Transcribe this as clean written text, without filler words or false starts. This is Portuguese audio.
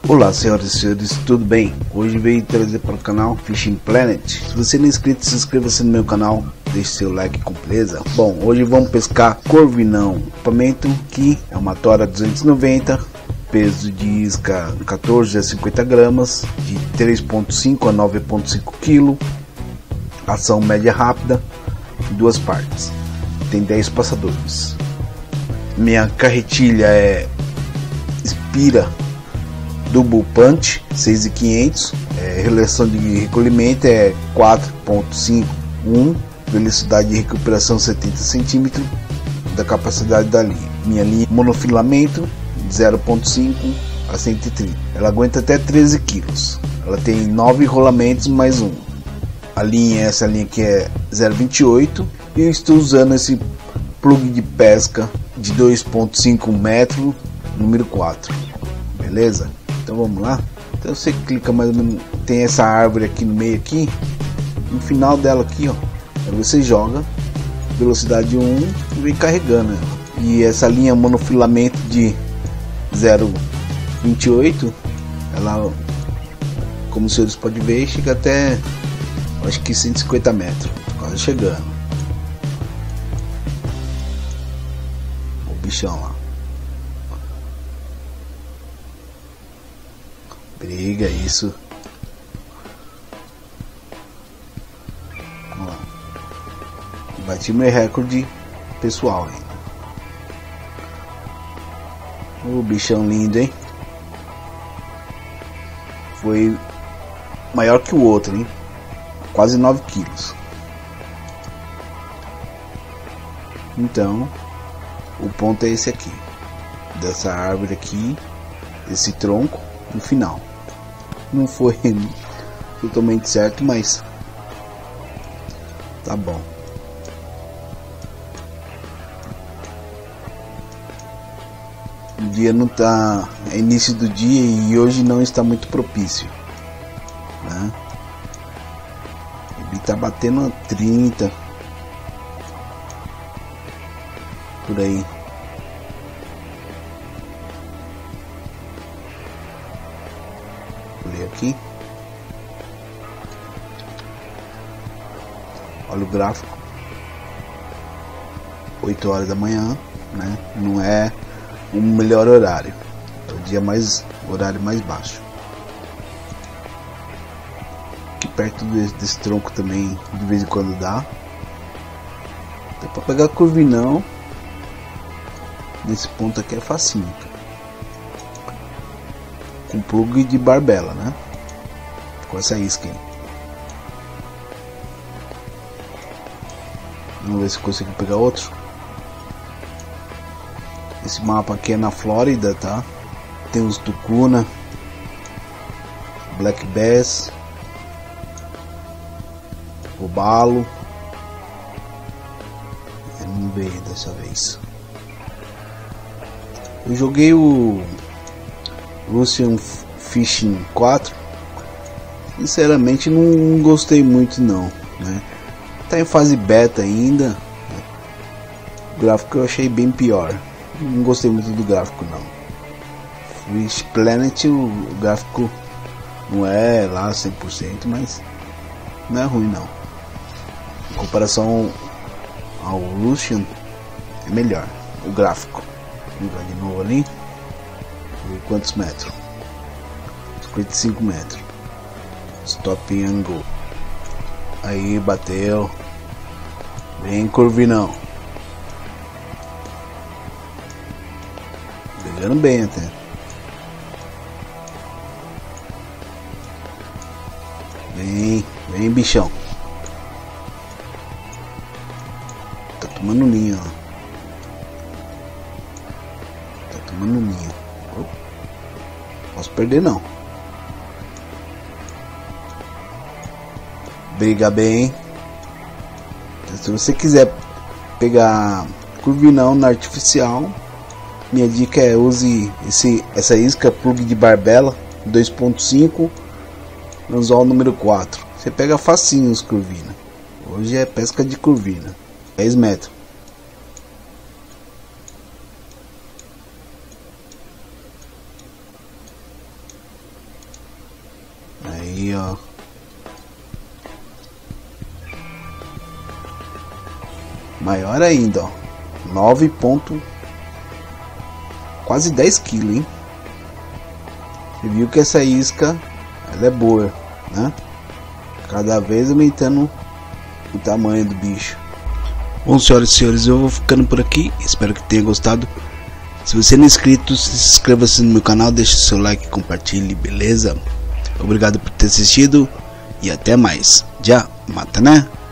Olá senhoras e senhores, tudo bem? Hoje veio trazer para o canal Fishing Planet. Se você não é inscrito, se inscreva-se no meu canal, deixe seu like com beleza. Bom, hoje vamos pescar corvinão, equipamento que é uma tora 290, peso de isca 14 a 50 gramas, de 3.5 a 9.5 kg, ação média rápida, em duas partes, tem 10 passadores. Minha carretilha é Spira Double Punch 6.500, relação de recolhimento é 4.51, velocidade de recuperação 70 cm da capacidade da linha. Minha linha monofilamento 0.5 a 130, ela aguenta até 13 kg, ela tem 9 rolamentos mais um. A linha, essa linha aqui é 0.28 e eu estou usando esse plug de pesca de 2.5 metros número 4, beleza? Então vamos lá. Então você clica mais ou menos, tem essa árvore aqui no meio aqui, no final dela aqui, ó, aí você joga velocidade 1 e vem carregando ela. E essa linha monofilamento de 0.28, ela, como os senhores podem ver, chega até, acho que 150 metros, quase chegando. O bichão lá. Briga, isso. Vamos lá. Bati meu recorde pessoal ainda. O bichão lindo, hein? Foi maior que o outro, hein? Quase 9 quilos. Então, o ponto é esse aqui. Dessa árvore aqui, esse tronco, no final. Não foi totalmente certo, mas tá bom. O dia não tá, é início do dia e hoje não está muito propício, né? Ele tá batendo a 30 por aí. Aqui, olha o gráfico, 8 horas da manhã, né? Não é o melhor horário, é o dia mais, horário mais baixo. Aqui perto desse tronco também de vez em quando dá para pegar corvinão. Nesse ponto aqui é facinho, com plug de barbela, né? Com essa isca aí. Vamos ver se consigo pegar outro. Esse mapa aqui é na Flórida, tá? Tem os tucuna, black bass, robalo. Vamos ver dessa vez. Eu joguei o Russian Fishing 4, sinceramente não gostei muito não, né? Tá em fase beta ainda, né? O gráfico eu achei bem pior, não gostei muito do gráfico não. Fish Planet, o gráfico não é lá 100%, mas não é ruim não. Em comparação ao Russian é melhor o gráfico. Vamos ver de novo ali. Quantos metros? 55 metros. Stop and go. Aí bateu. Bem corvinão. Pegando bem até. Vem bichão. Tá tomando linha, ó. Tá tomando linha. Posso perder não. Briga bem. Se você quiser pegar corvinão na artificial, minha dica é use essa isca plug de barbela 2.5 anzol número 4. Você pega facinho os corvina. Hoje é pesca de corvina. 10 metros. Aí, ó. Maior ainda, ó. 9 ponto... Quase 10 kg, hein? Você viu que essa isca, ela é boa, né? Cada vez aumentando o tamanho do bicho. Bom, senhoras e senhores, eu vou ficando por aqui. Espero que tenha gostado. Se você não é inscrito, se inscreva-se no meu canal, deixe seu like, compartilhe, beleza? Obrigado por ter assistido e até mais. Já, mata, né?